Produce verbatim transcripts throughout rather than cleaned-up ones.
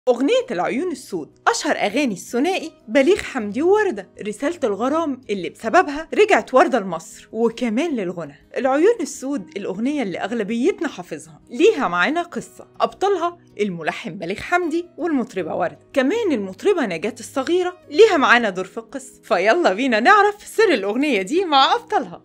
أغنية العيون السود أشهر أغاني الثنائي بليغ حمدي ووردة، رسالة الغرام اللي بسببها رجعت وردة لمصر وكمان للغنى. العيون السود الأغنية اللي أغلبيتنا حافظها، ليها معانا قصة، أبطالها الملحن بليغ حمدي والمطربة وردة، كمان المطربة نجاة الصغيرة ليها معانا دور في القصة. فيلا بينا نعرف سر الأغنية دي مع أبطالها.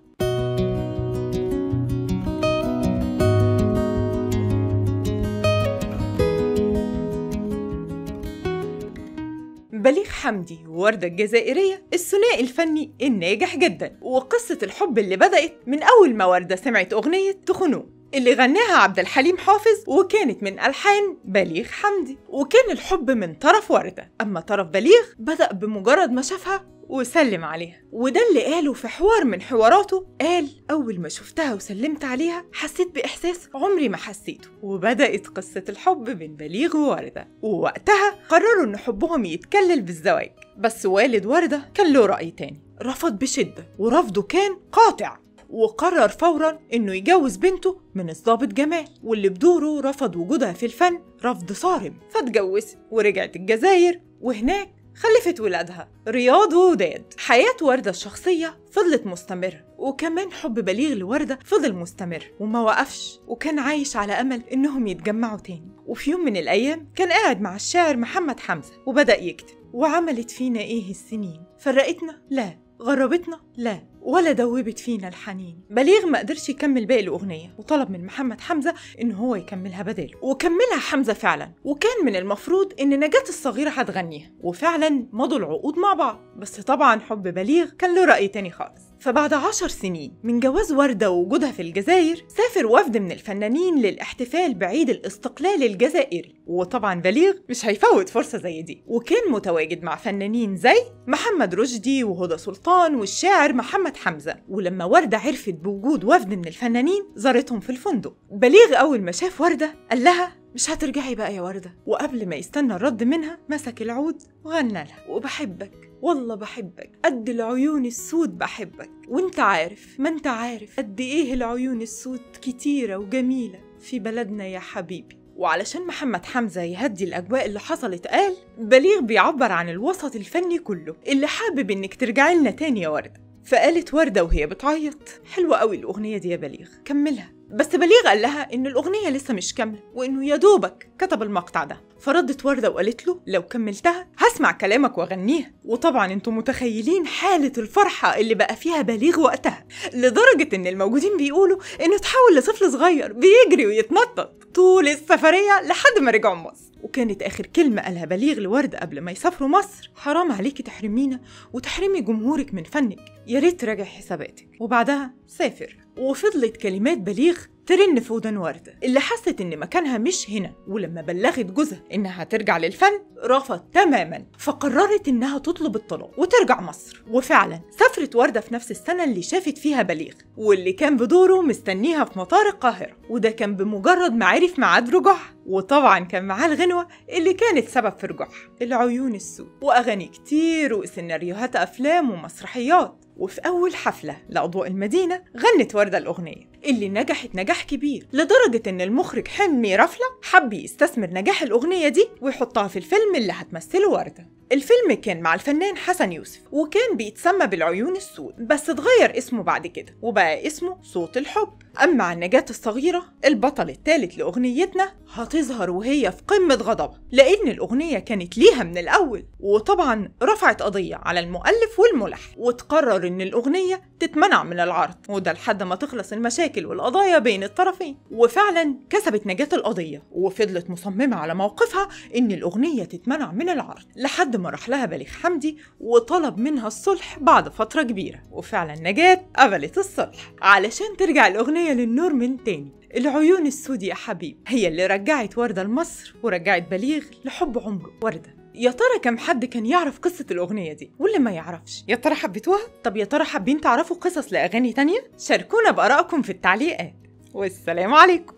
بليغ حمدي ووردة الجزائرية الثنائي الفني الناجح جدا، وقصة الحب اللي بدأت من أول ما وردة سمعت أغنية تخنوه اللي غناها عبد الحليم حافظ، وكانت من ألحان بليغ حمدي، وكان الحب من طرف وردة، أما طرف بليغ بدأ بمجرد ما شافها وسلم عليها. وده اللي قاله في حوار من حواراته، قال أول ما شفتها وسلمت عليها حسيت بإحساس عمري ما حسيته. وبدأت قصة الحب بين بليغ ووردة، ووقتها قرروا إن حبهم يتكلل بالزواج، بس والد وردة كان له رأي تاني، رفض بشدة ورفضه كان قاطع، وقرر فوراً إنه يجوز بنته من الضابط جمال، واللي بدوره رفض وجودها في الفن رفض صارم، فاتجوزت ورجعت الجزائر، وهناك خلفت ولادها رياض ووداد. حياة وردة الشخصية فضلت مستمرة، وكمان حب بليغ لوردة فضل مستمر وما وقفش، وكان عايش على أمل إنهم يتجمعوا تاني. وفي يوم من الأيام كان قاعد مع الشاعر محمد حمزة وبدأ يكتب: وعملت فينا إيه السنين، فرقتنا؟ لا. غربتنا؟ لا. ولا دوبت فينا الحنين. بليغ ما قدرش يكمل باقي الأغنية، وطلب من محمد حمزة إن هو يكملها بداله، وكملها حمزة فعلا، وكان من المفروض إن نجاة الصغيرة هتغنيها، وفعلا مضوا العقود مع بعض. بس طبعا حب بليغ كان له رأي تاني خالص. فبعد عشر سنين من جواز وردة ووجودها في الجزائر، سافر وفد من الفنانين للاحتفال بعيد الاستقلال الجزائري، وطبعا بليغ مش هيفوت فرصة زي دي، وكان متواجد مع فنانين زي محمد رشدي وهدى سلطان والشاعر محمد حمزة. ولما وردة عرفت بوجود وفد من الفنانين زارتهم في الفندق. بليغ أول ما شاف وردة قال لها: مش هترجعي بقى يا وردة؟ وقبل ما يستنى الرد منها مسك العود وغنى لها: وبحبك والله بحبك قد العيون السود بحبك، وانت عارف ما انت عارف قد ايه العيون السود كتيرة وجميلة في بلدنا يا حبيبي. وعلشان محمد حمزة يهدي الأجواء اللي حصلت، قال: بليغ بيعبر عن الوسط الفني كله اللي حابب إنك ترجعي لنا تاني يا وردة. فقالت وردة وهي بتعيط: حلوة قوي الأغنية دي يا بليغ، كملها. بس بليغ قال لها إن الأغنية لسه مش كاملة، وإنه يا دوبك كتب المقطع ده. فردت وردة وقالت له: لو كملتها هسمع كلامك وأغنيها. وطبعا انتم متخيلين حالة الفرحة اللي بقى فيها بليغ وقتها، لدرجة إن الموجودين بيقولوا إنه تحول لطفل صغير بيجري ويتنطط طول السفرية لحد ما رجعوا مصر. وكانت آخر كلمة قالها بليغ لوردة قبل ما يسافروا مصر: حرام عليكي تحرمينا وتحرمي جمهورك من فنك، يا ريت تراجع حساباتك. وبعدها سافر. وفضلت كلمات بليغ ترن في ودان وردة، اللي حست إن مكانها مش هنا. ولما بلغت جوزها إنها ترجع للفن رفض تماماً، فقررت إنها تطلب الطلاق وترجع مصر. وفعلاً سافرت وردة في نفس السنة اللي شافت فيها بليغ، واللي كان بدوره مستنيها في مطار القاهرة، وده كان بمجرد ما عرف ميعاد رجوعها. وطبعاً كان معاه الغنوة اللي كانت سبب في رجوعها، العيون السود، وأغاني كتير وسيناريوهات أفلام ومسرحيات. وفي أول حفلة لأضواء المدينة غنت وردة الأغنية اللي نجحت نجاح كبير، لدرجة إن المخرج حلمي رفلة حب يستثمر نجاح الأغنية دي ويحطها في الفيلم اللي هتمثله وردة. الفيلم كان مع الفنان حسن يوسف، وكان بيتسمى بالعيون السود، بس اتغير اسمه بعد كده وبقى اسمه صوت الحب. أما عن نجاة الصغيرة البطل الثالث لأغنيتنا، هتظهر وهي في قمة غضبها، لأن الأغنية كانت ليها من الأول، وطبعا رفعت قضية على المؤلف والملحن، وتقرر إن الأغنية تتمنع من العرض، وده لحد ما تخلص المشاكل والقضايا بين الطرفين. وفعلا كسبت نجاة القضية، وفضلت مصممة على موقفها إن الأغنية تتمنع من العرض، لحد ما راح لها بليغ حمدي وطلب منها الصلح بعد فترة كبيرة. وفعلا نجاة قبلت الصلح علشان ترجع الأغنية للنور من تاني. العيون السود يا حبيب هي اللي رجعت وردة لمصر ورجعت بليغ لحب عمره وردة. يا ترى كم حد كان يعرف قصة الأغنية دي؟ واللي ما يعرفش يا ترى حبيتوها؟ طب يا ترى حابين تعرفوا قصص لأغاني تانية؟ شاركونا بآرائكم في التعليقات، والسلام عليكم.